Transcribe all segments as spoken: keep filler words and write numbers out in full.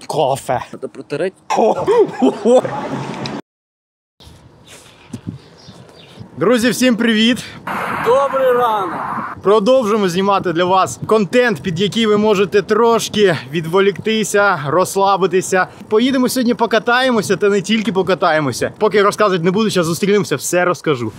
кофе. Треба протереть. Друзі, всім привіт! Добрий ранок! Продовжуємо знімати для вас контент, під який ви можете трошки відволіктися, розслабитися. Поїдемо сьогодні покатаємося, та не тільки покатаємося. Поки розказувати не буду, зараз зустрінемося, все розкажу.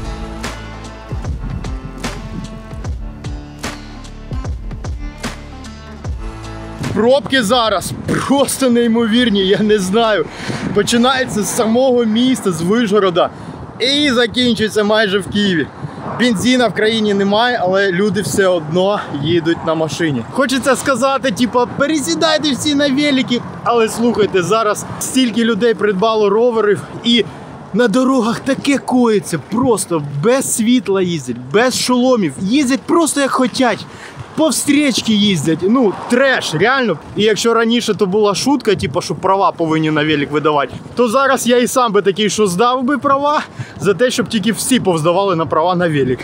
Пробки зараз просто неймовірні, я не знаю. Починається з самого міста, з Вишгорода, і закінчується майже в Києві. Бензина в країні немає, але люди все одно їдуть на машині. Хочеться сказати, типу, пересідайте всі на велики, але слухайте, зараз стільки людей придбало роверів і на дорогах таке коїться, просто без світла їздять, без шоломів, їздять просто як хочуть. По встречки їздять, ну треш, реально. І якщо раніше то була шутка, типу, що права повинні на велик видавати, то зараз я і сам би такий, що здав би права, за те, щоб тільки всі повздавали на права на велик.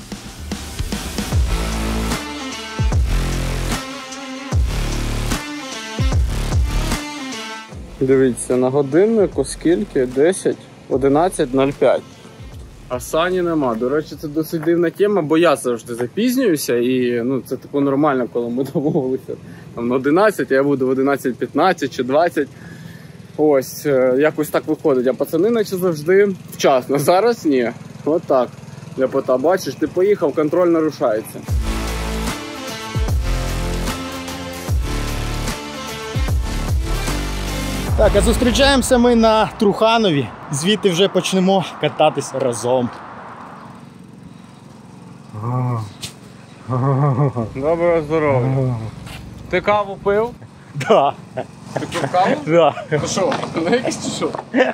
Дивіться, на годиннику скільки? десять, одинадцять нуль п'ять. А Сані нема. До речі, це досить дивна тема, бо я завжди запізнююся і ну, це типу нормально, коли ми домовилися там на одинадцять, а я буду в одинадцять п'ятнадцять чи двадцять. Ось, якось так виходить. А пацани наче завжди вчасно. Зараз ні. От так. Ляпота, бачиш, ти поїхав, контроль нарушається. Так, а зустрічаємося ми на Труханові. Звідти вже почнемо кататись разом. Доброго здоров'я. Ти каву пив? Да. Ти пив каву? Да. Ну що, на якийсь чи що?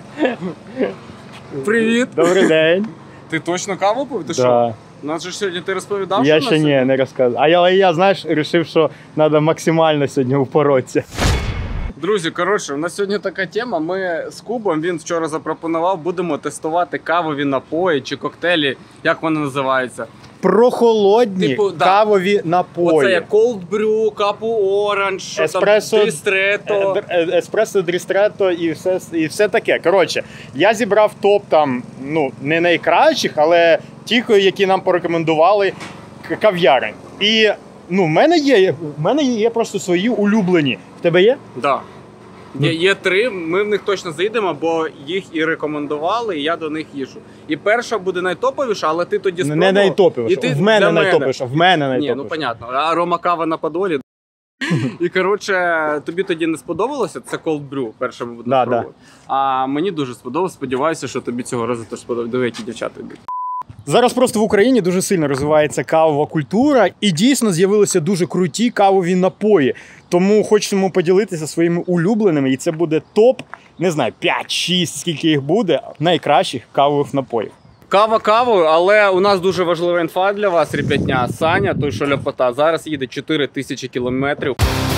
Привіт. Добрий день. Ти точно каву пив? Ти Да. що? Нас же сьогодні ти розповідав, Я що ще нас ні, не розказую. А я, я, знаєш, вирішив, що треба максимально сьогодні упоротися. Друзі, коротше, у нас сьогодні така тема. Ми з Кубом, він вчора запропонував, будемо тестувати кавові напої чи коктейлі, як вони називаються. Прохолодні Типу, да. кавові напої. Оце як Cold Brew, Капу Оранж, Еспресо, Дристрето. Еспресо, Дристрето і все, і все таке. Коротше, я зібрав топ там, ну, не найкращих, але ті, які нам порекомендували кав'ярень. І, ну, в мене є, в мене є просто свої улюблені. В тебе є? Так. Да. Є, є три, ми в них точно заїдемо, бо їх і рекомендували, і я до них їжу. І перша буде найтоповіша, але ти тоді спробував. Не найтоповіша, ти... в мене найтоповіша, в мене найтоповіша. Ні, ну понятно, а Рома кава на Подолі. І, коротше, тобі тоді не сподобалося, це Cold Brew, перше ми будемо да, пробувати. Да. А мені дуже сподобалося, сподіваюся, що тобі цього разу теж сподобається. Диви, які дівчата йдуть. Зараз просто в Україні дуже сильно розвивається кавова культура і дійсно з'явилися дуже круті кавові напої. Тому хочемо поділитися своїми улюбленими, і це буде топ, не знаю, п'ять-шість, скільки їх буде, найкращих кавових напоїв. Кава кавою, але у нас дуже важлива інфа для вас, ребятня. Саня, той що ляпота, зараз їде чотири тисячі кілометрів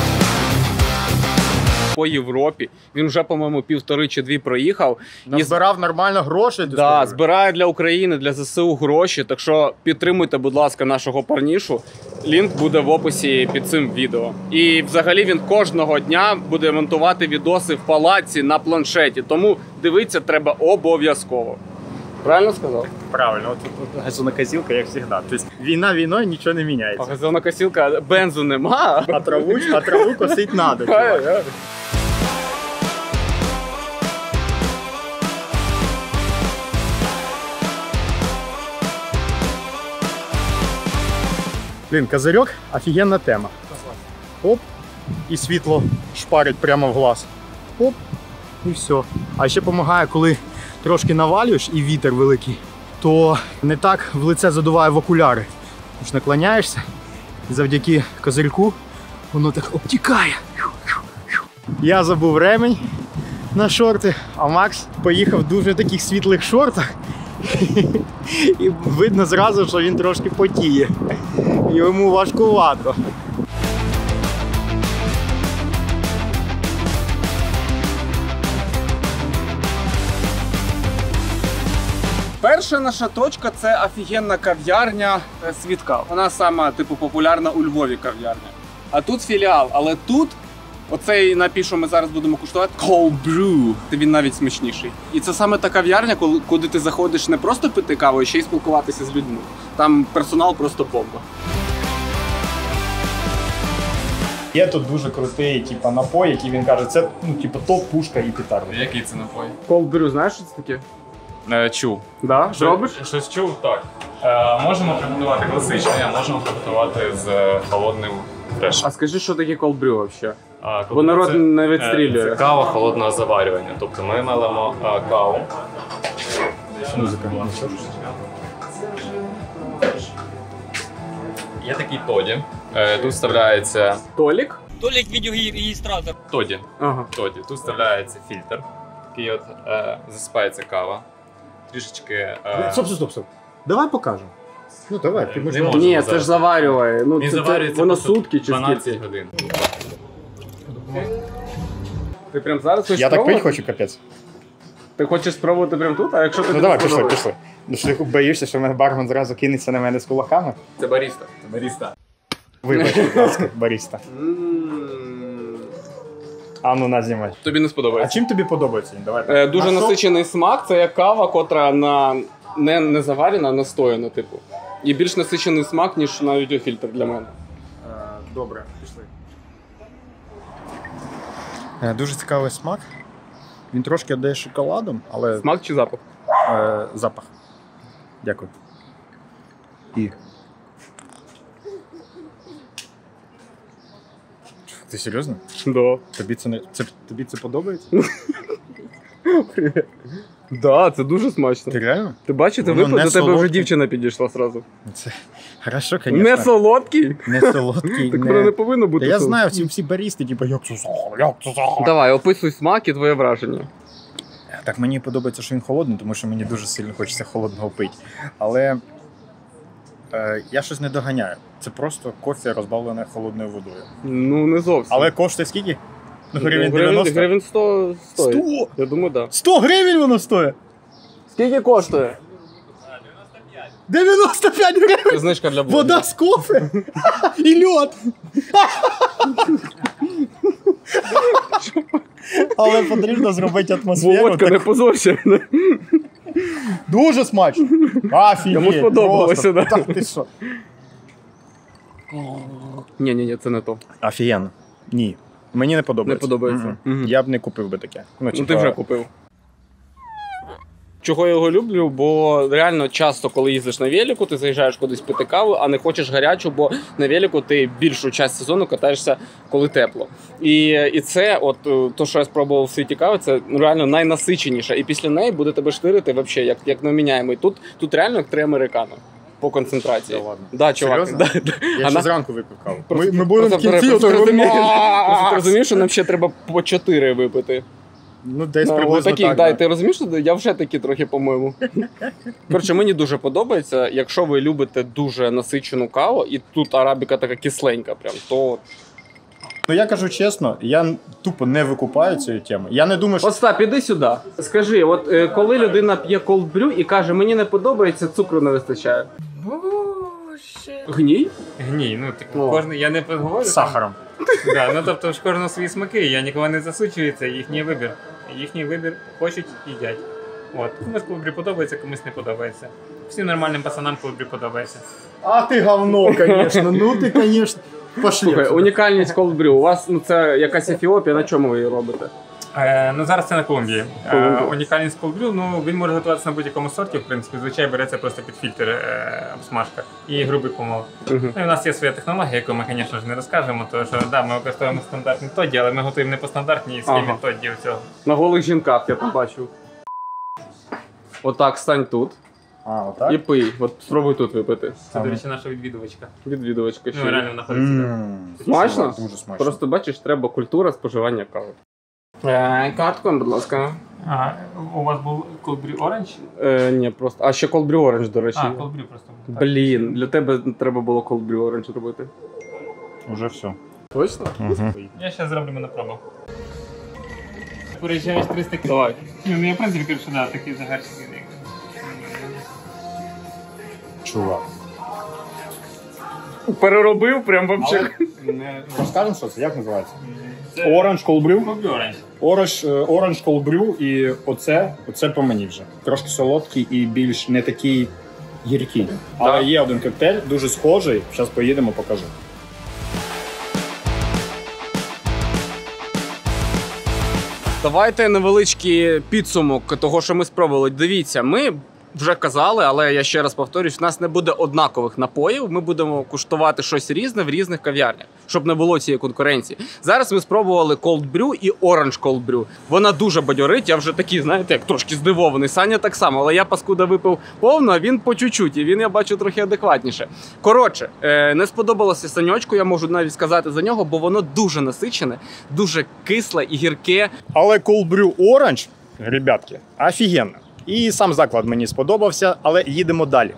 по Європі. Він вже, по-моєму, півтори чи дві проїхав. І збирав нормально гроші. Да, збирає для України, для ЗСУ гроші. Так що підтримуйте, будь ласка, нашого парнішу. Лінк буде в описі під цим відео. І взагалі він кожного дня буде монтувати відоси в палаці на планшеті. Тому дивитися треба обов'язково. Правильно сказав? Правильно, от газонокосілка, як завжди. Тобто війна війною, нічого не міняється. А газонокосілка, бензу нема. А траву, а траву косить треба. Блін, козирьок – офігенна тема. Оп, і світло шпарить прямо в глаз. Оп, і все. А ще допомагає, коли трошки навалюєш і вітер великий, то не так в лице задуває в окуляри. Тож наклоняєшся, і завдяки козирьку воно так обтікає. Я забув ремень на шорти, а Макс поїхав в дуже таких світлих шортах. І видно зразу, що він трошки потіє. Йому важкувато. Перша наша точка – це офігенна кав'ярня Світ Кав. Вона сама, типу, популярна у Львові кав'ярня. А тут філіал, але тут Оцей напій, що ми зараз будемо куштувати, Cold Brew, він навіть смачніший. І це саме та кав'ярня, куди ти заходиш не просто пити каву, а ще й спілкуватися з людьми. Там персонал просто бомба. Є тут дуже крутий типу, напой, який він каже, це ну, типу, топ-пушка і петарда. Який це напой? Cold Brew, знаєш, що це таке? Е, чув. Да? Що, Робиш? Щось чув, так. Е, можемо приготувати класичний, а можемо приготувати з холодним фрешем. А скажи, що таке Cold Brew взагалі? А, Бо народ це, не е, відстрілює. Це кава холодного заварювання. Тобто ми мелимо е, каву. Музика. Є такий тоді. Е, тут вставляється Толік? Толік відеорегістратор. тоді. Ага. Тоді. Тут вставляється фільтр. Такий от е, засипається кава. Трішечки. Е, Стоп, стоп, стоп. Давай покажемо. Ну давай, ти Не можеш. можу. Ні, це зараз. ж заварює. Ну, Він це, це, заварюється воно просто сутки чи дванадцять скільки? годин. Ти прям зараз хочеш Я так пить спробувати? хочу, капець. Ти хочеш спробувати прямо тут, а якщо ти Ну не давай, пішли, сподобається? пішли. Ну що ти боїшся, що мене бармен зразу кинеться на мене з кулаками? Це баріста. Баріста. Вибач, будь ласка, баріста. М. А ну на знімай. Тобі не А сподобається? чим тобі подобається він? Давай. Е, дуже На що? насичений смак, це як кава, котра на не, не заварена, а настояна, типу. І більш насичений смак, ніж навіть фільтр для мене. Е, Добре, пішли. Дуже цікавий смак. Він трошки віддає шоколадом, але Смак чи запах? е, запах. Дякую. І. Ти серйозно? Да. Тобі це не це тобі це подобається? Привіт. Да, це дуже смачно. Ти реально? Ти бачиш, ти Воно випив, не до тебе вже солодке. дівчина підійшла сразу. Це хорошо, звісно. Не солодкий? Не солодкий. Так не... воно не повинно бути. Та я солодким. знаю, всі, всі барісти, типу, як це сахар, як це сахар. Давай, описуй смак і твоє враження. Так мені подобається, що він холодний, тому що мені дуже сильно хочеться холодного пити. Але е, я щось не доганяю. Це просто кофе, розбавлене холодною водою. Ну, не зовсім. Але коштує скільки? Ну, гривень гривень, дев'яносто? гривень сто стоїть. сто? Я думаю, так. Да. сто гривень воно стоїть? Скільки коштує? дев'яносто п'ять гривень! Знижка для Вода з кофе і льод. Але потрібно зробити атмосферу. Володька, Так... не позорся. Дуже смачно. Офігеть. Йому сподобалося, просто. да. Так, ти що? Ні-ні-ні, це не то. Офігенно. Ні. Мені не подобається. Не подобається. Мгм. Мгм. Я б не купив би таке. Ну типа, ти вже купив. Чого я його люблю, бо реально часто, коли їздиш на велику, ти заїжджаєш кудись пити каву, а не хочеш гарячу, бо на велику ти більшу частину сезону катаєшся, коли тепло. І, і це, от то, що я спробував в світі кави, це ну, реально найнасиченіше. І після неї буде тебе штирити вообще, як, як неміняємий. Тут, тут реально як три американо по концентрації. Да ладно? Да, чувак. Серйозно? Да, да. Я А ще на- зранку випив каву. Просто- Ми, ми будемо в просто- кінці. просто ото розумієш- робимо. Просто ти розумієш, що нам ще треба по чотири випити. Ну, десь Ну, приблизно таких, так. да, да. і ти розумієш, що я вже такі трохи, по-моєму. Коротше, мені дуже подобається, якщо ви любите дуже насичену каву, і тут арабіка така кисленька, прям, то. Ну, я кажу чесно, я тупо не викупаю цієї теми. Я не думаю, що... Остап, іди сюди. Скажи, от е, коли людина п'є cold brew і каже, мені не подобається, цукру не вистачає. Боже. Гній? Гній, ну так О. кожен, я не говорю. З сахаром. Да, ну тобто ж кожного свої смаки, я нікого не засуджую, це їхній вибір. Їхній вибір хочуть, їдять. От, комусь колбрі подобається, комусь не подобається. Всім нормальним пацанам колбрі подобається. А ти говно, звісно. Ну ти, звісно. Пошли. Слухай, отсюда. унікальність cold brew. У вас ну, це якась Ефіопія, на чому ви її робите? Е, ну зараз це на Колумбії. Колумбія. Е, унікальність колбрю, ну він може готуватися на будь-якому сорті, в принципі, звичайно береться просто під фільтр е, обсмажка і грубий помол. Угу. Ну і в нас є своя технологія, яку ми, звісно ж, не розкажемо, тому що да, ми використовуємо стандартні тоді, але ми готуємо не по стандартній схемі Ага. тоді цього. На голих жінках я там бачу. Отак, стань тут А, отак? і пий. От спробуй тут випити. Це, до речі, наша відвідувачка. Відвідувачка ще. Ну, реально знаходиться. Ммм. Смачно? Дуже смачно. Просто бачиш, треба культура споживання кави. Е, картку, будь ласка. А, у вас був колбрі оранж? Е, ні, просто. А ще cold brew orange, до речі. А, колбрі просто. Так. Блін, для тебе треба було cold brew orange робити. Уже все. Точно? Угу. Я ще зроблю на пробу. Поріжджаєш триста кг. Давай. Ну, я в принципі кажу, що да, такий загарчик. Чувак. Переробив прям вообще. Не, Розкажемо, що це? Як називається? Orange Cold Brew. Cold Brew Orange. Orange, е, Orange Cold Brew і оце, оце по мені вже. Трошки солодкий і більш не такий гіркий. Але є один коктейль, дуже схожий. Зараз поїдемо, покажу. Давайте невеличкий підсумок того, що ми спробували. Дивіться, ми вже казали, але я ще раз повторюсь, в нас не буде однакових напоїв, ми будемо куштувати щось різне в різних кав'ярнях, щоб не було цієї конкуренції. Зараз ми спробували Cold Brew і Orange Cold Brew. Вона дуже бадьорить, я вже такий, знаєте, як трошки здивований. Саня так само, але я, паскуда, випив повно, а він по чуть-чуть, і він, я бачу, трохи адекватніше. Коротше, не сподобалося Саньочку, я можу навіть сказати за нього, бо воно дуже насичене, дуже кисле і гірке. Але Cold Brew Orange, ребятки, офігенно. І сам заклад мені сподобався, але їдемо далі.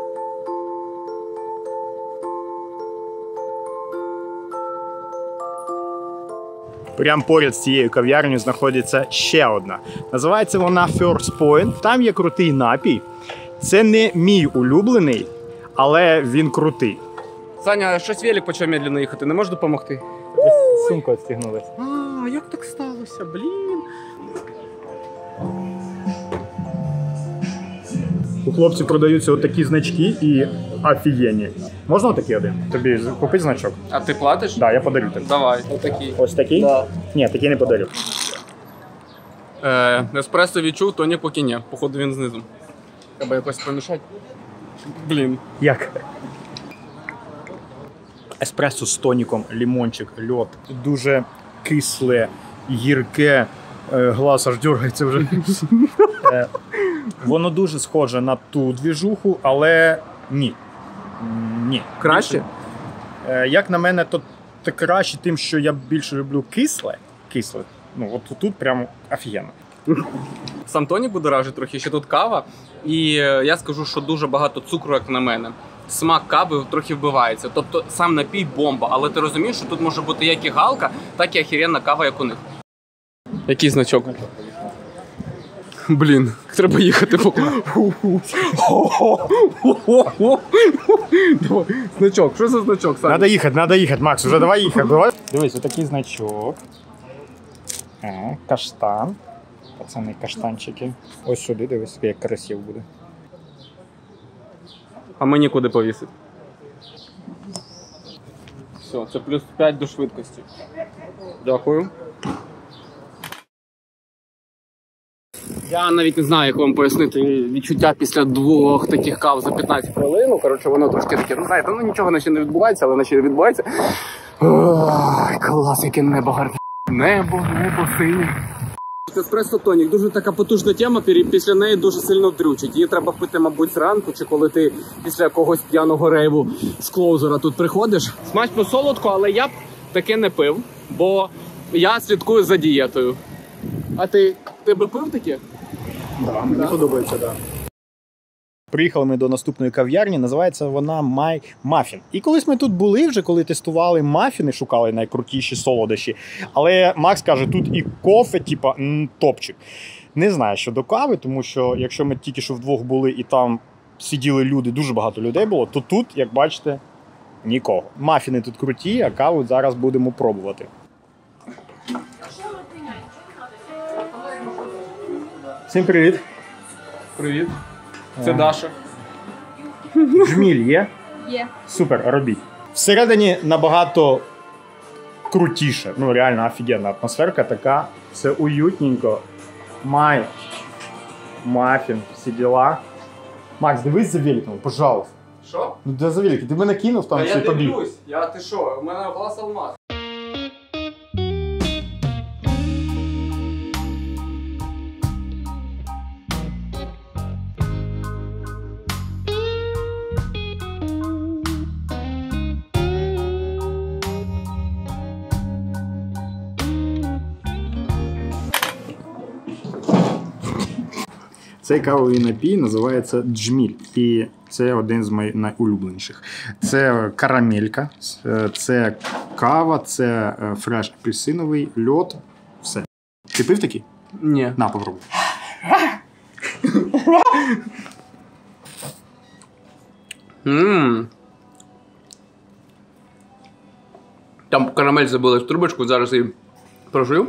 Прямо поряд з цією кав'ярнею знаходиться ще одна. Називається вона First Point. Там є крутий напій. Це не мій улюблений, але він крутий. Саня, щось велик почав медленно їхати, не можеш допомогти? Сумка відстігнулася. А, як так сталося, блін? У хлопців продаються отакі значки і офігенні. Можна отакий один? Тобі купити значок? А ти платиш? Так, да, я подарю тобі. Давай, отакий. Ось такий? Да. Ні, такий не подарю. Е, еспресо відчув, тонік поки ні. Походу він знизу. Треба якось помішати. Блін. Як? Еспресо з тоніком, лимончик, льод. Дуже кисле, гірке. Глаз аж дергається вже. Воно дуже схоже на ту двіжуху, але ні. Ні. Краще? Як на мене, то це краще тим, що я більше люблю кисле. Кисле. Ну, от тут прямо офігенно. Сам тонік будоражить трохи, ще тут кава. І я скажу, що дуже багато цукру, як на мене. Смак кави трохи вбивається. Тобто сам напій бомба, але ти розумієш, що тут може бути як і галка, так і охеренна кава, як у них. Який значок? Блін, треба їхати по... Давай, значок, що за значок, Саня? Надо їхати, надо їхати, Макс, вже давай їхати. Давай. Дивись, отакий значок. А, каштан. Пацани, каштанчики. Ось сюди, дивись, як красиво буде. А мені куди повісити? Все, це плюс п'ять до швидкості. Дякую. Я навіть не знаю, як вам пояснити відчуття після двох таких кав за п'ятнадцять хвилин. Коротше, воно трошки таке, ну знаєте, ну нічого наче не відбувається, але наче відбувається. Ой, клас, яке небо гарне. Небо, небо синє. Еспресо тонік, дуже така потужна тема, після неї дуже сильно вдрючить. Її треба пити, мабуть, зранку, чи коли ти після якогось п'яного рейву з клоузера тут приходиш. Смачно солодко, але я б таке не пив, бо я слідкую за дієтою. А ти, ти би пив таке? Да, мені да. подобається, так. Да. Приїхали ми до наступної кав'ярні, називається вона My Muffin. І колись ми тут були вже, коли тестували мафіни, шукали найкрутіші солодощі. Але Макс каже, тут і кофе, типа, м, топчик. Не знаю щодо кави, тому що якщо ми тільки що вдвох були і там сиділи люди, дуже багато людей було, то тут, як бачите, нікого. Мафіни тут круті, а каву зараз будемо пробувати. Всім привіт. Привіт. Це Даша. Джміль є? Є. Супер, робіть. Всередині набагато крутіше. Ну, реально офігенна атмосферка така. Все уютненько. Май. Мафін, всі діла. Макс, дивись за великом, пожалуйста. Що? Ну, де за великий? Ти мене кинув там, а все я побіг. дивлюсь. Я, ти що? У мене глаз алмаз. Цей кавовий напій називається джміль. І це один з моїх найулюбленіших. Це карамелька, це кава, це фреш апельсиновий, льод. Все. Ти пив такий? Ні. На, попробуй. Ммм. Там карамель забили в трубочку, зараз її Прожив?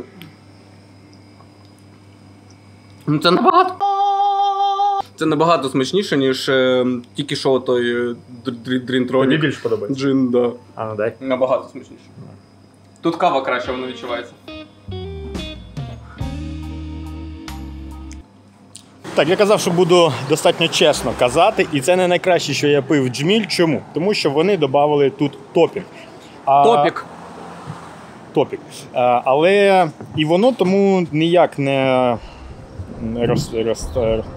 Ну це набагато. Це набагато смачніше, ніж е, тільки що той дрінтронік. Тобі більше подобається? Джин, да. А, ну дай. Набагато смачніше. Тут кава краще, воно відчувається. Так, я казав, що буду достатньо чесно казати, і це не найкраще, що я пив джміль. Чому? Тому що вони додали тут топінг. А... Топік. Топік. А, але і воно тому ніяк не роз... роз...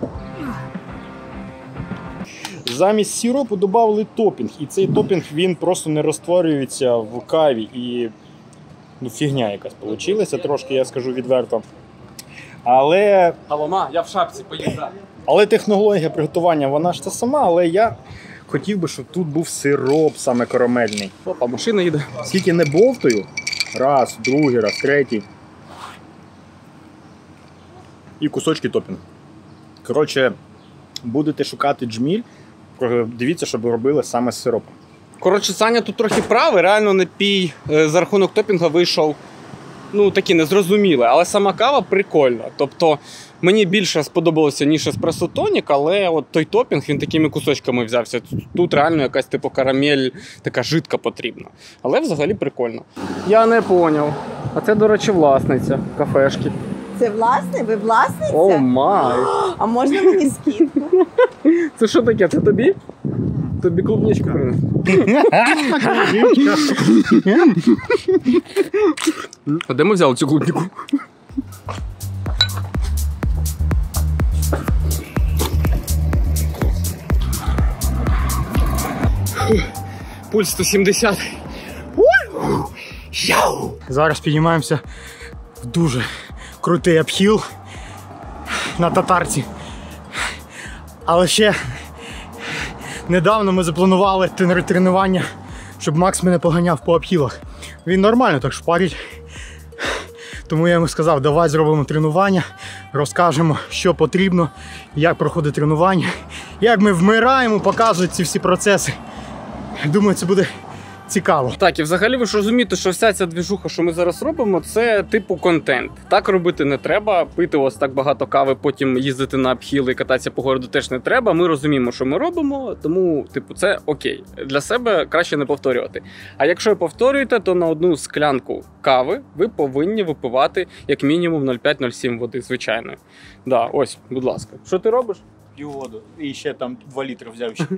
Замість сиропу додали топінг, і цей топінг він просто не розтворюється в каві, і ну, фігня якась получилася, трошки, я скажу відверто. Але, Алома, я в шапці, поїзда. але технологія приготування, вона ж та сама, але я хотів би, щоб тут був сироп саме карамельний. Опа, машина їде. Скільки не бовтаю, раз, другий раз, третій. І кусочки топінгу. Коротше, будете шукати джміль, дивіться, щоб робили саме з сиропом. Коротше, Саня тут трохи правий, реально напій за рахунок топінга вийшов, ну, такі незрозуміле, але сама кава прикольна. Тобто, мені більше сподобалося, ніж еспресо тонік, але от той топінг, він такими кусочками взявся. Тут реально якась типу карамель, така жидка потрібна. Але взагалі прикольно. Я не поняв. А це, до речі, власниця кафешки. Це власне? Ви власниця? О май! А можна мені скидку? Це що таке? Це тобі? Тобі клубничку принесу. А де ми взяли цю клубнику? Пульс сто сімдесят. Зараз піднімаємося в дуже крутий обхіл на татарці. Але ще недавно ми запланували тренування, щоб Макс мене поганяв по обхілах. Він нормально так шпарить. Тому я йому сказав, давай зробимо тренування, розкажемо, що потрібно, як проходить тренування, як ми вмираємо, показують ці всі процеси. Думаю, це буде цікаво. Так, і взагалі ви ж розумієте, що вся ця двіжуха, що ми зараз робимо, це типу контент. Так робити не треба, пити ось так багато кави, потім їздити на обхіли і кататися по городу теж не треба. Ми розуміємо, що ми робимо, тому типу це окей. Для себе краще не повторювати. А якщо повторюєте, то на одну склянку кави ви повинні випивати як мінімум нуль п'ять - нуль сім води звичайної. Да, ось, будь ласка. Що ти робиш? П'ю воду. І ще там два літри взяв ще.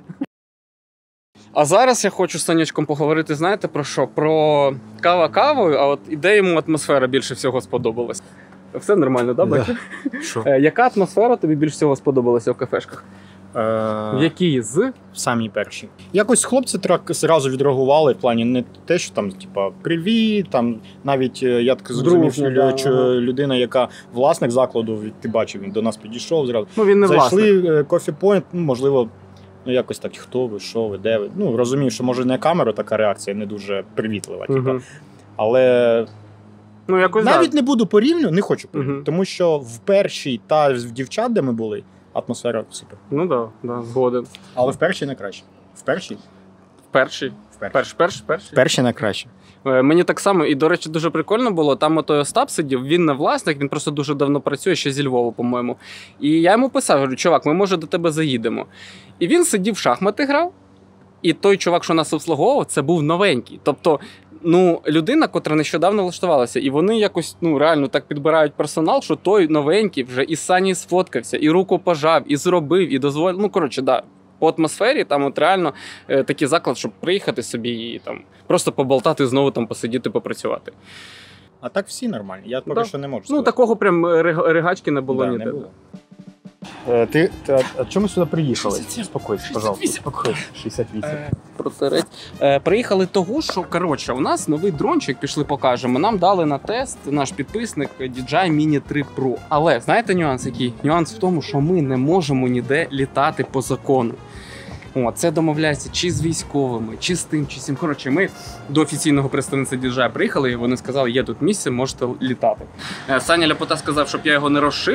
А зараз я хочу з Санечком поговорити, знаєте, про що? Про кава кавою, а от іде йому атмосфера більше всього сподобалась. Все нормально, да, бачиш? Що? Е, яка атмосфера тобі більше всього сподобалася в кафешках? В якій з? Самі перші. Якось хлопці так зразу відреагували в плані не те, що там, типа, привіт, там навіть я так зрозумів, Дружня, що да. людина, яка власник закладу, ти бачив, він до нас підійшов зразу. Ну, він не Зайшли власник. Coffee Point, ну, можливо, ну якось так, хто ви, що ви, де ви. Ну, розумів, що може не камера така реакція, не дуже привітлива, типа. Угу. Але Ну, якось навіть так. не буду порівнювати, не хочу порівнювати, Мгм. тому що в першій та в дівчат, де ми були, атмосфера супер. Ну, да, да, згоден. Але в першій не краще. В першій? Перший. В першій. Перший, перший, перший. В першій не краще. Е, Мені так само, і, до речі, дуже прикольно було, там отой Остап сидів, він не власник, він просто дуже давно працює, ще зі Львова, по-моєму. І я йому писав, говорю, чувак, ми, може, до тебе заїдемо. І він сидів в шахмати грав, і той чувак, що нас обслуговував, це був новенький. Тобто, ну, людина, котра нещодавно влаштувалася, і вони якось, ну, реально так підбирають персонал, що той новенький вже і з Сані сфоткався, і руку пожав, і зробив, і дозволив, ну, коротше, да. По атмосфері там от реально е, такий заклад, щоб приїхати собі і там просто поболтати, знову там посидіти, попрацювати. А так всі нормальні. Я поки Да. що не можу Ну, сказати. такого прям рег- ригачки не було Да, ніде. не було. Е, Ти, ти, а- а чому сюди приїхали? Спокойся, пожалуйста. Спокойся. шістдесят вісім. Е, Протереть. Е, приїхали того, що, коротше, у нас новий дрончик, пішли покажемо. Нам дали на тест наш підписник ді джей ай Mini три Pro. Але, знаєте нюанс який? Нюанс в тому, що ми не можемо ніде літати по закону. О, це домовляється чи з військовими, чи з тим, чи з цим. Коротше, ми до офіційного представництва ді джей ай приїхали, і вони сказали, є тут місце, можете літати. Е, Саня Ляпота сказав, щоб я його не розшиб.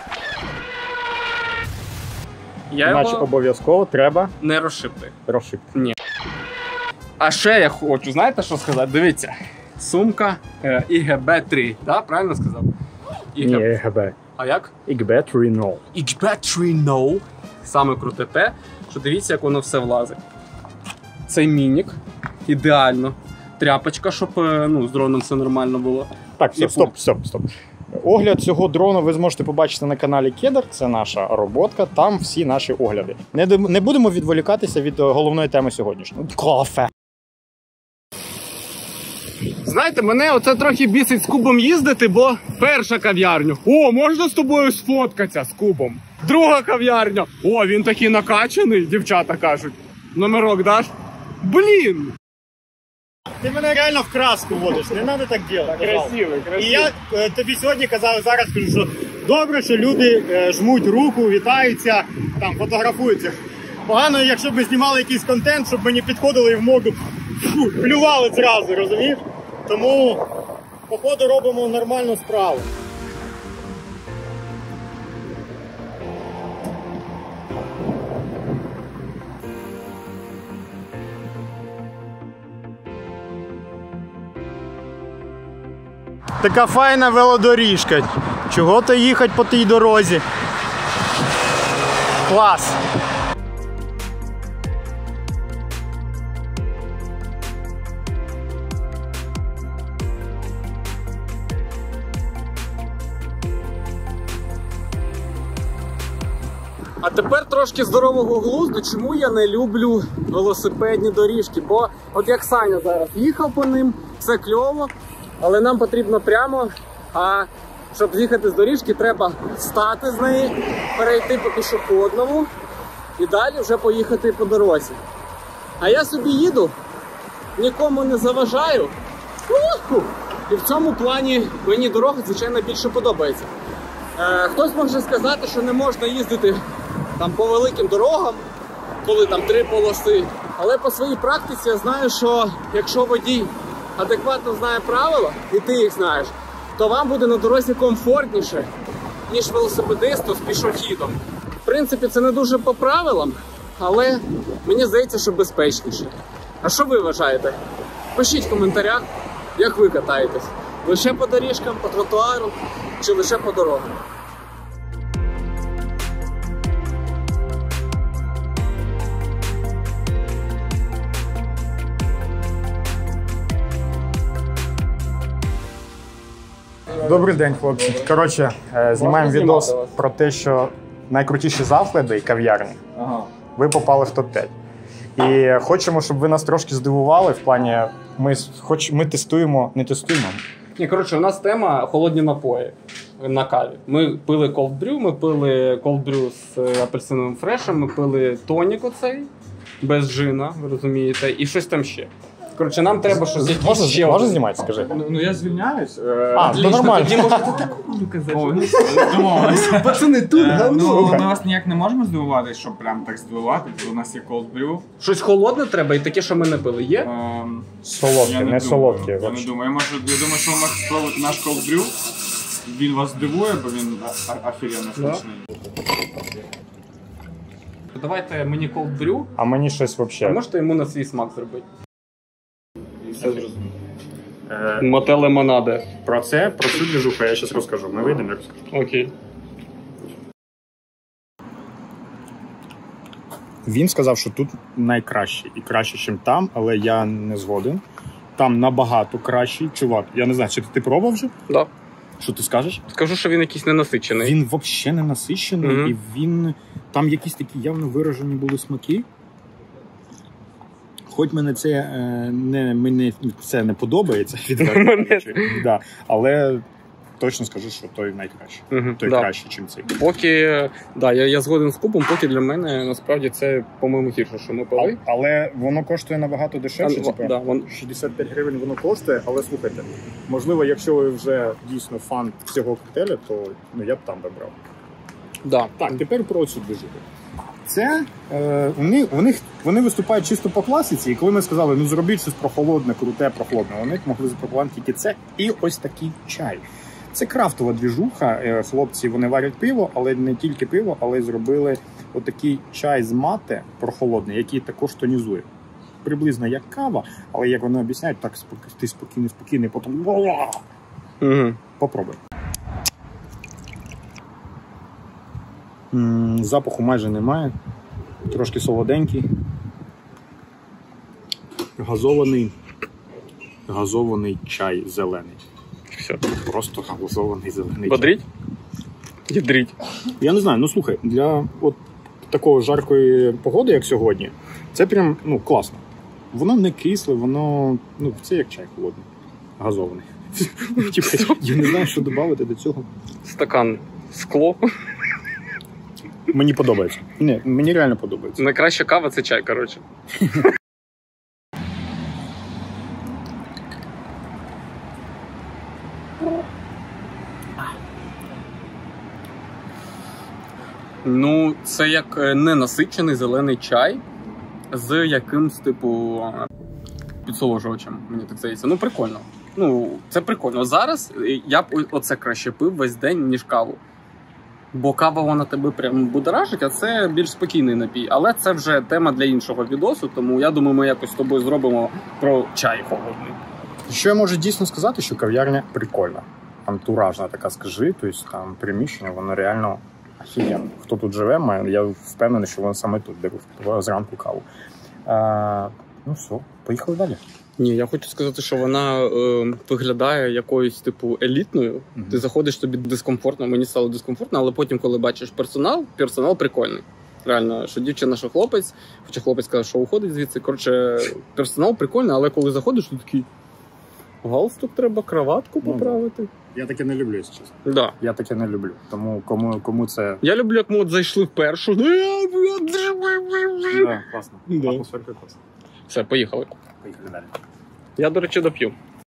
Я Значить, його обов'язково треба не розшибти. розшибти. А ще я хочу, знаєте, що сказати? Дивіться, сумка е, і ге бе три, да? Правильно сказав? Ні, і ге бе. А як? і ге бе три нуль. і ге бе три нуль. Саме круте те, що дивіться, як воно все влазить. Цей мінік, ідеально. Тряпочка, щоб ну, з дроном все нормально було. Так, все, стоп, стоп, стоп. Огляд цього дрону ви зможете побачити на каналі Кедр, це наша роботка, там всі наші огляди. Не, не будемо відволікатися від головної теми сьогоднішньої. Кофе. Знаєте, мене оце трохи бісить з Кубом їздити, бо перша кав'ярня. О, можна з тобою сфоткатися з Кубом? Друга кав'ярня. О, він такий накачаний, дівчата кажуть. Номерок даш? Блін! Ти мене реально в краску водиш, не треба так робити. Красивий, красивий. І я е, тобі сьогодні казав, зараз кажу, що добре, що люди е, жмуть руку, вітаються, там, фотографуються. Погано, якщо б ми знімали якийсь контент, щоб мені підходили і в морду фу, плювали зразу, розумієш? Тому, походу, робимо нормальну справу. Така файна велодоріжка. Чого то їхати по тій дорозі? Клас! А тепер трошки здорового глузду, чому я не люблю велосипедні доріжки. Бо от як Саня зараз їхав по ним, все кльово, але нам потрібно прямо, а щоб з'їхати з доріжки, треба встати з неї, перейти по пішохідному і далі вже поїхати по дорозі. А я собі їду, нікому не заважаю, і в цьому плані мені дорога, звичайно, більше подобається. Е, хтось може сказати, що не можна їздити там по великим дорогам, коли там три полоси. Але по своїй практиці я знаю, що якщо водій адекватно знає правила, і ти їх знаєш, то вам буде на дорозі комфортніше, ніж велосипедисту з пішохідом. В принципі, це не дуже по правилам, але мені здається, що безпечніше. А що ви вважаєте? Пишіть в коментарях, як ви катаєтесь. Лише по доріжкам, по тротуару чи лише по дорогам. Добрий день, хлопці. Коротше, знімаємо відос про те, що найкрутіші заклади і кав'ярні. Ага. Ви попали в топ п'ять. І хочемо, щоб ви нас трошки здивували в плані, ми, хоч, ми тестуємо, не тестуємо. Ні, коротше, у нас тема холодні напої на каві. Ми пили cold brew, ми пили cold brew з апельсиновим фрешем, ми пили тонік оцей, без джина, ви розумієте, і щось там ще. Коротше, нам треба щось якісь можна, ще... Можна знімати, скажи? Ну, ну я звільняюсь. А, то нормально. Тоді можете таку буду казати. Домовилися. Пацани, тут Ну, ми вас ніяк не можемо здивувати, щоб прям так здивувати, бо у нас є cold brew. Щось холодне треба і таке, що ми не пили, є? Ем, Солодкі, я не, не солодкі. Я не думаю. Я, можу, я думаю, що ви можете спробувати наш cold brew. Він вас здивує, бо він офігенно смачний. Давайте мені cold brew, А мені щось а взагалі. можете йому на свій смак зробити? Все зрозуміло. Е, Моте лимонаде. про це, про цю движуху я зараз розкажу. Ми вийдемо і розкажу. Окей. Він сказав, що тут найкраще і краще, ніж там, але я не згоден. Там набагато кращий. Чувак, я не знаю, чи ти, ти пробував вже? Да. Що ти скажеш? Скажу, що він якийсь ненасичений. Він взагалі не насичений, Мгм. і він... Там якісь такі явно виражені були смаки. Хоч мене це е, не, мені це не подобається, відверто, да, але точно скажу, що той найкращий. Мгм, Той да. кращий, ніж цей. Поки, да, я, я згоден з Кубом, поки для мене насправді це, по-моєму, гірше, що ми пили. А, але воно коштує набагато дешевше. А, типу, да, вон... шістдесят п'ять гривень воно коштує, але слухайте, можливо, якщо ви вже дійсно фан цього коктейля, то ну, я б там би брав. Да. Так, тепер про цю движуху. Це е, вони, у них, вони виступають чисто по класиці, і коли ми сказали, ну зробіть щось прохолодне, круте, прохолодне, вони могли запропонувати тільки це і ось такий чай. Це крафтова двіжуха. Е, хлопці, вони варять пиво, але не тільки пиво, але й зробили отакий чай з мате прохолодний, який також тонізує. приблизно як кава, але як вони об'ясняють, так спокійно, ти спокійний, спокійний, потім Угу. попробуй. М, Запаху майже немає, трошки солоденький. Газований, газований чай зелений. Все. Просто газований зелений чай. Бодріть? Ядріть. Я не знаю, ну слухай, для от такої жаркої погоди, як сьогодні, це прям, ну, класно. Воно не кисле, воно, ну, це як чай холодний, газований. Типу, я не знаю, що додати до цього. Стакан скло. Мені подобається. Ні, мені реально подобається. Найкраща кава це чай, коротше. Ну, це як е, ненасичений зелений чай з якимсь, типу, підсолоджувачем, мені так здається. Ну, прикольно. Ну, це прикольно. Зараз я б оце краще пив весь день, ніж каву. Бо кава, вона тебе прям будоражить, а це більш спокійний напій. Але це вже тема для іншого відосу, тому я думаю, ми якось з тобою зробимо про чай холодний. Що я можу дійсно сказати, що кав'ярня прикольна. Антуражна така, скажи, тобто там приміщення, воно реально офігенно. Хто тут живе, має, я впевнений, що він саме тут беруть зранку каву. А, ну все, поїхали далі. Ні, я хочу сказати, що вона е, виглядає якоюсь, типу, елітною. Mm-hmm. Ти заходиш, тобі дискомфортно, мені стало дискомфортно, але потім, коли бачиш персонал, персонал прикольний. Реально, що дівчина, що хлопець, хоча хлопець сказав, що уходить звідси. Коротше, персонал прикольний, але коли заходиш, то такий галстук треба, краватку поправити. Mm-hmm. Я таке не люблю, якщо чесно. Да. Я таке не люблю. Тому кому, кому це... Я люблю, як ми от зайшли в першу. Да, класно. Да. Атмосферка класна. Все, поїхали. Поїхали далі. Я, до речі, доп'ю.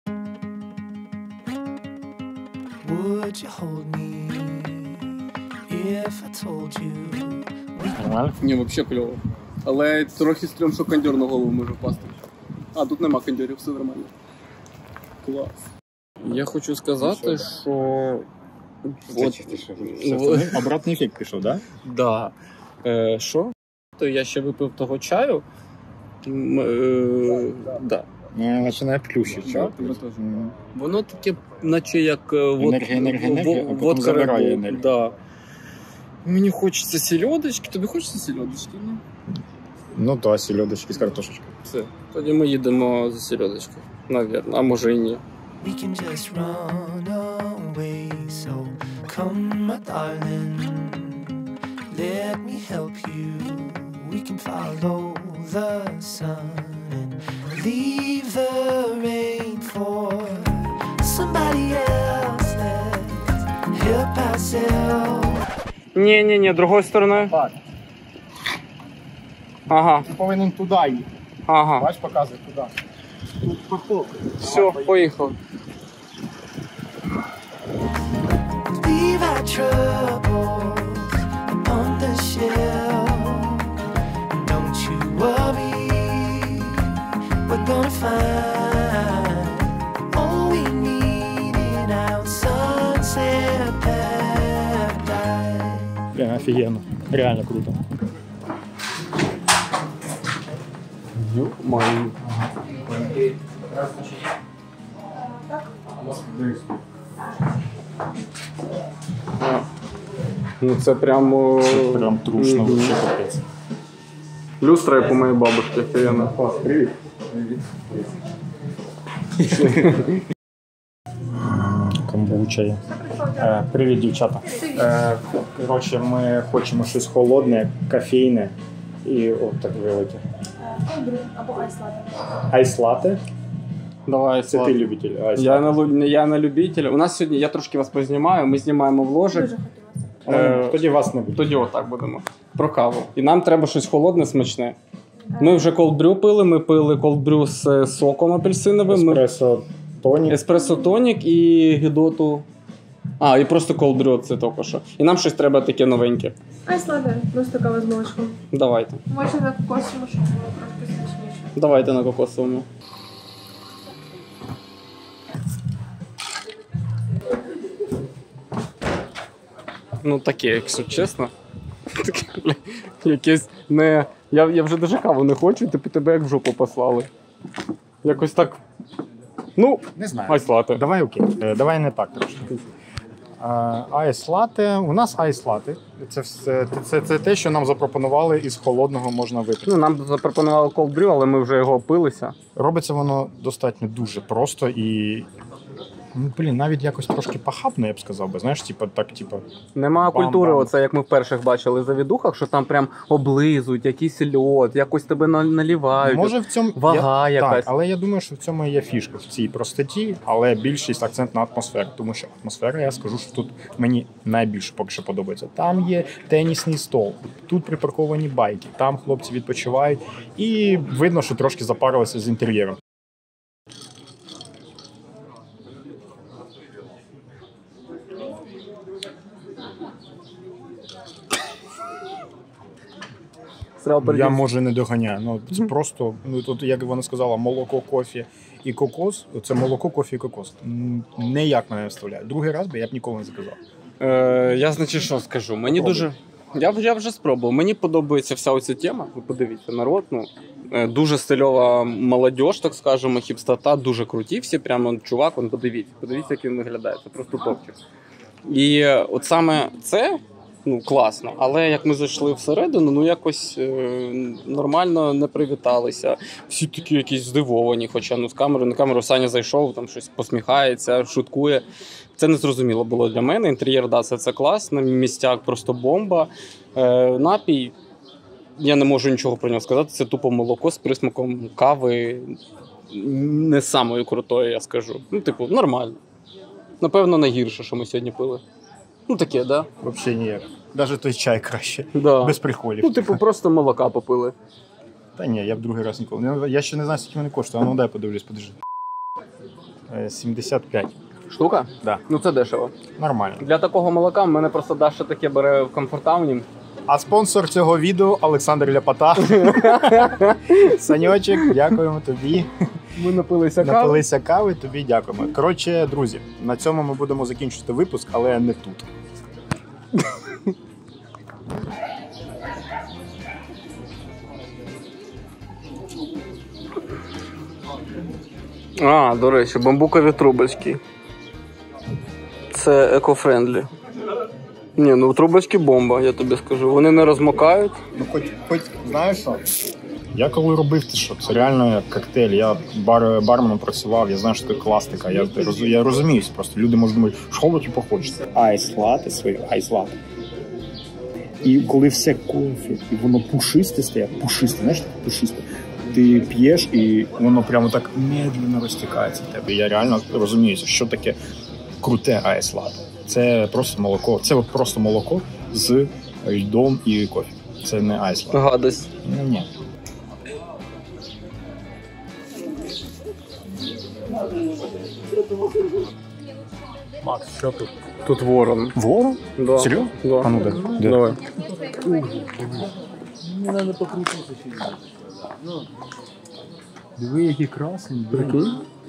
Would you hold me if I told you? Нормально? Ні, взагалі кльово. Але трохи стрьом, що кондьор на голову може впасти. А, тут нема кондьорів, все нормально. Клас. Я хочу сказати, що... От... Обратний ефект пішов, так? Да. Е, що? То я ще випив того чаю. М, е, да. Ну, починає плющити, Да, воно таке, наче як е, вод- Енергія, енергія, енергія, а потім водка забирає Red Bull. енергію. Да. Мені хочеться сільодочки. Тобі хочеться сільодочки? Ні? Ну так, сільодочки з картошечкою. Все. Тоді ми їдемо за сільодочкою. Навірно, а може і ні. We can just run away. So come, my darling, let me help you. We can follow the sun and leave the rain for somebody else. Let's help ourselves. Ні, ні, ні, другою стороною. Так, Ага, ти повинен туди їхати. ага. Бач, показує туди. Тут поток. Все, поїхали. Leave our troubles on the shelf. Don't you worry, we're gonna find all we need in our sunset paradise. Прям офігенно. Реально круто. Ё-моё. А, ну це прямо... Прям трушно, Мгм. вообще капець. Люстра, як у моєї бабушки, офігенно. Привіт. Камбуча. Е, привіт, дівчата. Е, коротше, ми хочемо щось холодне, кофейне і от так велике. Або айслати. Айс-лате? Давай, Це ти любитель айс. Я на, лу- я на любителя. У нас сьогодні, я трошки вас познімаю, ми знімаємо вложик. Дуже хотілося. Е, Тоді вас не буде. Тоді отак будемо. Про каву. І нам треба щось холодне, смачне. Ми вже колдбрю пили, ми пили колдбрю з соком апельсиновим. Ми... Еспресо тонік. Еспресо тонік і гідоту. А, і просто колдбрю це тільки що. І нам щось треба таке новеньке. Айслати, просто кава з молочком. Давайте. Можна на кокосовому, щоб було трошки смачніше. Давайте на кокосовому. Ну таке, якщо чесно. Таке, бля, якесь не, Я, я вже даже каву не хочу, типу тебе як в жопу послали. Якось так. Ну, Не знаю. айс-лате. Давай окей. Е, Давай не так трошки. Айс-лате. У нас айс-лате. Це, все- це, це те, що нам запропонували, із холодного можна випити. Ну, нам запропонували cold brew, але ми вже його опилися. Робиться воно достатньо дуже просто і. Ну, блін, навіть якось трошки похабно, я б сказав би. Знаєш, типу, так, типу. Нема Бам-бам. культури, оце як ми в перших бачили в завідухах, що там прям облизують, якийсь льод, якось тебе на- налівають. Може в цьому вага я, якась. Так, але я думаю, що в цьому є фішка в цій простоті, але більшість акцент на атмосферу. Тому що атмосфера, я скажу, що тут мені найбільше поки що подобається. Там є тенісний стол, тут припарковані байки, там хлопці відпочивають, і видно, що трошки запарилися з інтер'єром. Я може не доганяю. Ну це просто, ну тут як вона сказала, молоко, кофе і кокос. Це молоко, кофе і кокос. М, Ніяк мене не вставляє. Другий раз би я б ніколи не заказав. Е, я, значить, що скажу? Мені Попробуй. дуже. Я, вже- я вже спробував. Мені подобається вся оця тема. Ви подивіться, народ. Ну, е, дуже стильова молодь, так скажемо, хіпстота, дуже круті. Всі прямо чувак, он подивіться. Подивіться, як він виглядає. Це просто топчик. І е, от саме це. Ну, класно, але як ми зайшли всередину, ну якось е, нормально не привіталися. Всі такі якісь здивовані, хоча ну з камери на камеру Саня зайшов, там щось посміхається, шуткує. Це не зрозуміло було для мене. Інтер'єр, да, це, це класно, містяк просто бомба. Е, напій, я не можу нічого про нього сказати, це тупо молоко з присмаком кави. Не самою крутою, я скажу. Ну, типу, нормально. Напевно, найгірше, що ми сьогодні пили. Ну, таке, да? Взагалі ніяк. Навіть той чай краще. Да. Без приколів. Ну, типу, просто молока попили. Та ні, я б другий раз ніколи. Ну, я ще не знаю, скільки вони коштують. А ну дай подивлюсь, подожди. Е, сімдесят п'ять. Штука? Да. Ну, це дешево. Нормально. Для такого молока в мене просто Даша таке бере в комфортауні. А спонсор цього відео Олександр Ляпота. Саньочек, дякуємо тобі. Ми напилися кави. Напилися кави, тобі дякуємо. Коротше, друзі, на цьому ми будемо закінчувати випуск, але не тут. А, до речі, бамбукові трубочки. Це еко-френдлі. Ні, ну трубочки бомба, я тобі скажу. Вони не розмокають. Ну, хоч, хоч знаєш що? Я коли робив те, що це реально як коктейль. Я бар, барменом працював, я знаю, що таке класика. Я, роз, я розуміюся просто. Люди можуть думати, що ви типу хочете. Айс-лати свої, айс-лати. І коли все кофе, і воно пушисте стає, пушисте, знаєш, таке пушисте. Ти п'єш, і воно прямо так медленно розтікається в тебе. Я реально розуміюся, що таке круте айс-лати. Це просто молоко. Це от просто молоко з льдом і кофе. Це не айс-лати. Гадость. Ну, ні. Макс, що тут? Тут ворон. Ворон? Да. Серйозно? Да. А ну де? Де? Давай. Диви, які красні. Прикинь.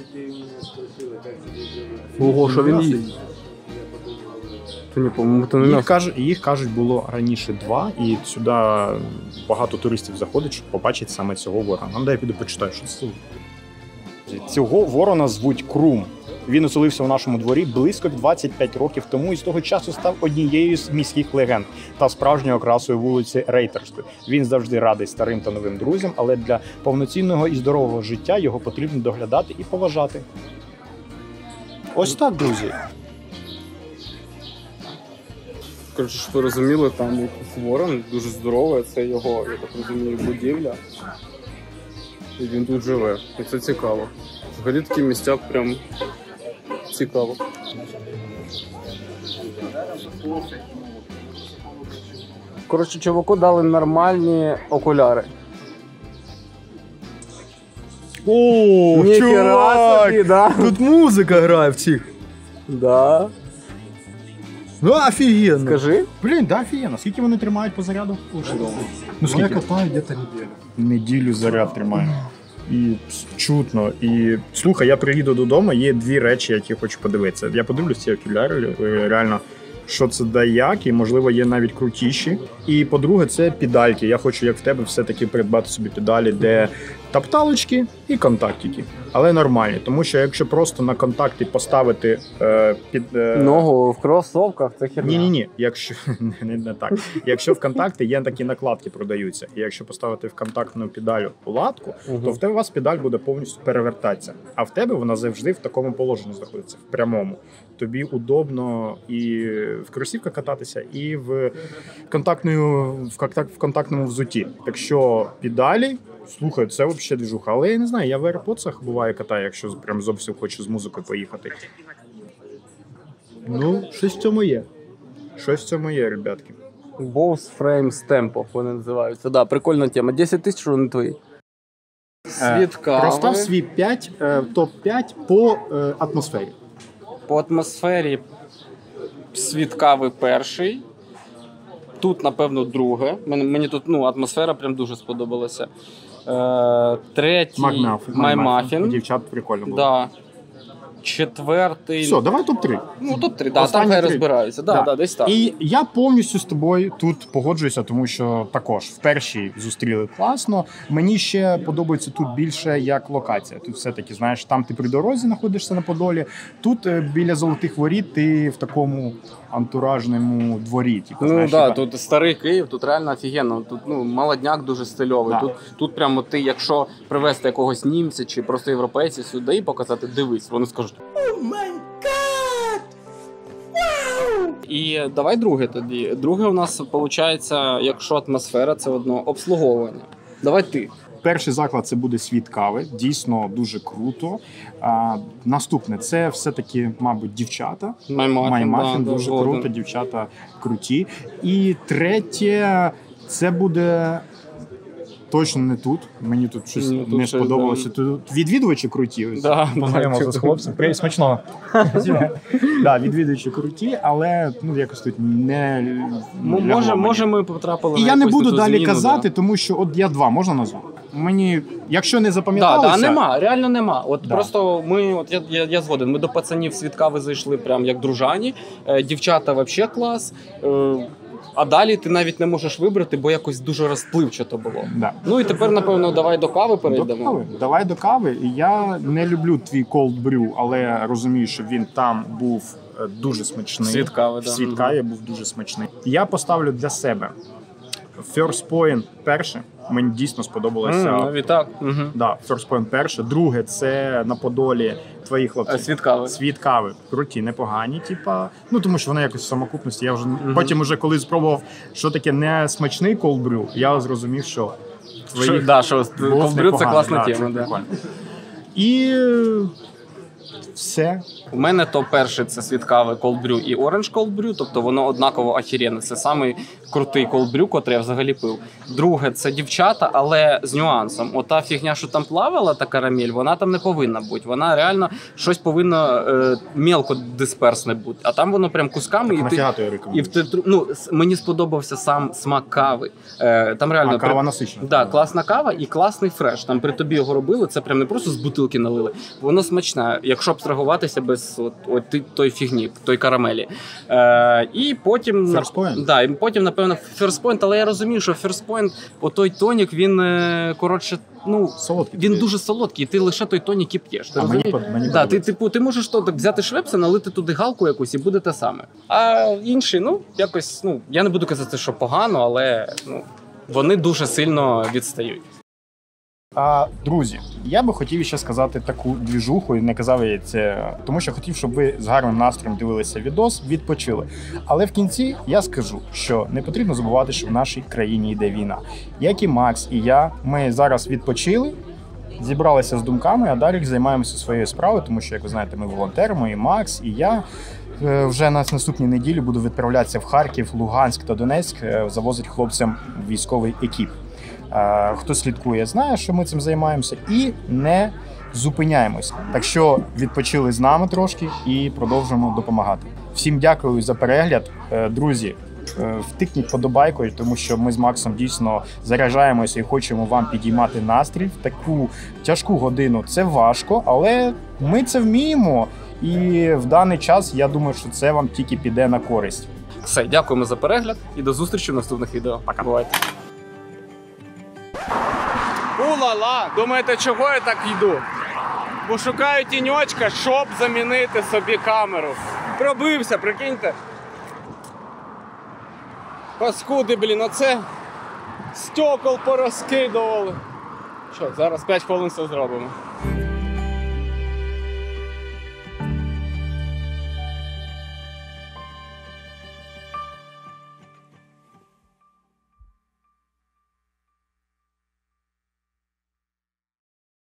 Ого, що він їсть? Та ні, по-моєму, то не Їх нас. кажуть, їх кажуть, було раніше два, і сюди багато туристів заходить, щоб побачити саме цього ворона. Ну, дай я піду почитаю, що це. Цього ворона звуть Крум. Він оселився у нашому дворі близько двадцять п'ять років тому і з того часу став однією з міських легенд та справжньою окрасою вулиці Рейтерської. Він завжди радий старим та новим друзям, але для повноцінного і здорового життя його потрібно доглядати і поважати. Ось так, друзі. Коротше, що ви розуміли, там якийсь ворон, дуже здоровий, це його, я так розумію, будівля. І він тут живе. І це цікаво. Взагалі такий містяк прям цікаво. Коротше, чуваку дали нормальні окуляри. О, Ніхера чувак! собі, да? Тут музика грає в цих. Да. Ну, офігенно. Скажи. Блін, да, офігенно. Скільки вони тримають по заряду? Ну, скільки? Я катаю десь неділю. Неділю заряд тримаю. І чутно. І слухай, я приїду додому, є дві речі, які я хочу подивитися. Я подивлюсь ці окуляри, реально що це да як, і, можливо, є навіть крутіші. І, по-друге, це педальки. Я хочу, як в тебе, все-таки придбати собі педалі, де тапталочки і контактики. Але нормальні, тому що якщо просто на контакти поставити е, під... Е... Ногу в кросовках, це херня. Ні-ні-ні, якщо... не, не так. Якщо в контакти є такі накладки продаються, і якщо поставити в контактну педалю латку, угу. то в тебе у вас педаль буде повністю перевертатися. А в тебе вона завжди в такому положенні знаходиться, в прямому. Тобі удобно і в кросівках кататися, і в, контактною, в, контакт, в контактному взутті. Так що педалі, слухай, це взагалі движуха. Але я не знаю, я в AirPods'ах буває катаю, якщо прям зовсім хочу з музикою поїхати. Ну, щось в цьому є. Щось в цьому є, ребятки. Bose Frames Tempo вони називаються. Да, прикольна тема. десять тисяч вони твої. Світ кави. Розстав свій п'ять, топ п'ять по е, атмосфері. По атмосфері світ кави перший. Тут, напевно, друге. Мені, мені тут ну, атмосфера прям дуже сподобалася. Е, третій Маймафін. Дівчат прикольно було. Да. Четвертий. Все, давай топ три. Ну, топ три, да, там хай розбираються. Да, да. Да, десь так. І я повністю з тобою тут погоджуюся, тому що також в першій зустріли класно. Мені ще подобається тут більше як локація. Тут все-таки, знаєш, там ти при дорозі знаходишся на Подолі, тут біля Золотих Воріт ти в такому антуражному дворі. Типу, ну знаєш, да, яка... тут старий Київ, тут реально офігенно. Тут ну, молодняк дуже стильовий. Да. Тут, тут прямо ти, якщо привезти якогось німця чи просто європейця сюди і показати, дивись, вони скажуть «О май гад! Вау!» І давай друге тоді. Друге у нас, виходить, якщо атмосфера, це одно обслуговування. Давай ти. Перший заклад – це буде світ кави. Дійсно дуже круто. А, наступне – це все-таки, мабуть, дівчата. Маймафін, да, дуже да, круто, дівчата круті. І третє – це буде... Точно не тут. Мені тут щось Ні, тут не сподобалося. Тут відвідувачі круті. Да, познайомився з хлопцем. Привіт, смачного. Да, відвідувачі круті, але ну якось тут не може, може ми потрапили. І на я не буду далі зміну, казати, да. тому що от я два можна назвати. Мені, якщо не запам'яталося... Да, да, нема, реально нема. От да. Просто ми, от я, я, я згоден, ми до пацанів світ кави зайшли прям як дружані. Е, дівчата вообще клас. Е, А далі ти навіть не можеш вибрати, бо якось дуже розпливчато було. Да. Ну і тепер, напевно, давай до кави перейдемо. До кави. Давай до кави. Я не люблю твій cold brew, але розумію, що він там був дуже смачний. Світ кави, да. Світ кави був дуже смачний. Я поставлю для себе First Point перше. Мені дійсно сподобалося. Mm, навіть так. Угу. Да, First Point перше. Друге, це на Подолі твої хлопці. Світ кави. Світ кави. Круті, непогані, типа. Ну, тому що вони якось в самокупності. Я вже mm-hmm. потім, уже, коли спробував, що таке не смачний cold brew, я зрозумів, що твої... Що, да, що cold brew – це класна да, тема. Це да. І все. У мене то перше це світ кави cold brew і orange cold brew, тобто воно однаково охеренне. Це самий крутий cold brew, котрий я взагалі пив. Друге це дівчата, але з нюансом. Ота фігня, що там плавала, та карамель, вона там не повинна бути. Вона реально щось повинно е, мелко дисперсне бути. А там воно прям кусками. Так, і ти, і в ти, ну, мені сподобався сам смак кави. Е, там реально а кава при... насичена. Да, класна кава і класний фреш. Там при тобі його робили, це прям не просто з бутилки налили. Воно смачне, якщо абстрагуватися без от, от той фігні, той карамелі. Е, і потім... First Point? Да, і потім, напевно, First Point, але я розумію, що First Point, отой тонік, він, коротше, ну, солодкий. Він дуже солодкий, і ти лише той тонік і п'єш. Ти а мені, мені да, ти, типу, ти можеш то, так, взяти швепса, налити туди галку якусь і буде те саме. А інші, ну, якось, ну, я не буду казати, що погано, але, ну, вони дуже сильно відстають. А, друзі, я би хотів ще сказати таку двіжуху, і не казав я це, тому що хотів, щоб ви з гарним настроєм дивилися відос, відпочили. Але в кінці я скажу, що не потрібно забувати, що в нашій країні йде війна. Як і Макс, і я, ми зараз відпочили, зібралися з думками, а далі займаємося своєю справою, тому що, як ви знаєте, ми волонтеримо, і Макс, і я. Вже на наступній неділі буду відправлятися в Харків, Луганськ та Донецьк, завозити хлопцям військовий екіп. Хто слідкує, знає, що ми цим займаємося, і не зупиняємось. Так що відпочили з нами трошки і продовжуємо допомагати. Всім дякую за перегляд. Друзі, втикніть подобайкою, тому що ми з Максом дійсно заряджаємося і хочемо вам підіймати настрій в таку тяжку годину. Це важко, але ми це вміємо. І в даний час, я думаю, що це вам тільки піде на користь. Все, дякуємо за перегляд і до зустрічі в наступних відео. Пока. Бувайте. Ула-ла! Думаєте, чого я так йду? Бо шукаю тіньочка, щоб замінити собі камеру. Пробився, прикиньте. Паскуди, блін, оце стекол порозкидували. Що, зараз п'ять хвилин все зробимо.